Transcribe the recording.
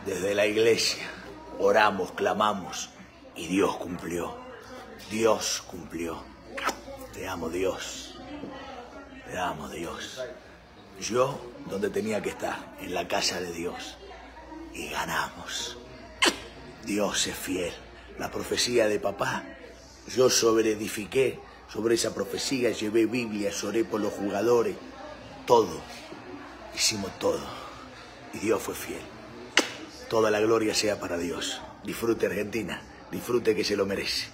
Desde la iglesia oramos, clamamos y Dios cumplió. Dios cumplió. Te amo, Dios. Te amo, Dios. Yo donde tenía que estar, en la casa de Dios. Y ganamos. Dios es fiel. La profecía de papá, yo sobreedifiqué sobre esa profecía, llevé Biblias, oré por los jugadores, todo. Hicimos todo. Y Dios fue fiel. Toda la gloria sea para Dios. Disfrute Argentina, disfrute que se lo merece.